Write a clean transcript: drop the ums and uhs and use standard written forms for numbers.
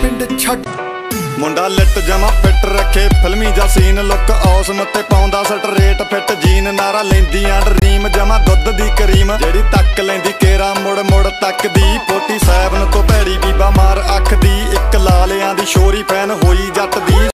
पिंड छट मुंडा लिट जमा फिट रखे फिल्मी जा सीन लुक औसम ते पाउंदा स्ट्रेट फिट जीन नारा लैंदियां ड्रीम जमा दुध दी करीम जेड़ी तक लैंदी केरा मुड़ मुड़ तकदी 47 तो भैड़ी बीबा मार अख दी एक लालियां दी शोरी फैन होई जट दी।